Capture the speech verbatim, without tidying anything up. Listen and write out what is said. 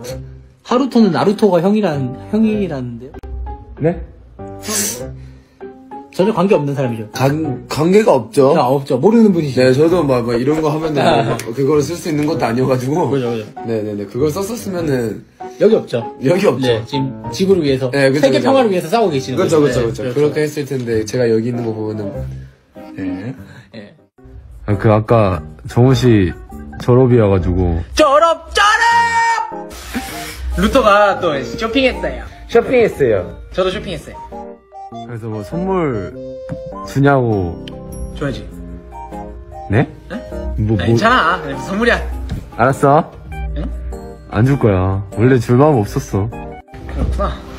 하루토는 나루토가 형이란 형이라는데요? 네? 전혀 관계 없는 사람이죠. 관, 관계가 없죠. 아, 없죠. 모르는 분이시죠. 네, 저도 막, 막 이런 거 하면은 그거를 쓸 수 있는 것도 아니어가지고. 그죠, 그죠. 네네네. 그걸 썼었으면은. 여기 없죠. 여기 없죠. 네, 지금 지구를 위해서. 네, 그쵸, 세계 그쵸. 평화를 위해서 싸우고 계시는 그쵸, 거죠. 그쵸, 네, 그쵸. 그렇죠. 그렇게 했을 텐데, 제가 여기 있는 거 보면은. 네. 네. 아, 그 아까 정우 씨 졸업이어가지고 졸업, 졸업! 루터가 또 쇼핑했어요. 쇼핑했어요. 저도 쇼핑했어요. 그래서 뭐 선물 주냐고. 줘야지. 네? 네? 뭐, 뭐 괜찮아. 선물이야. 알았어. 응? 안 줄 거야. 원래 줄 마음 없었어. 그렇구나.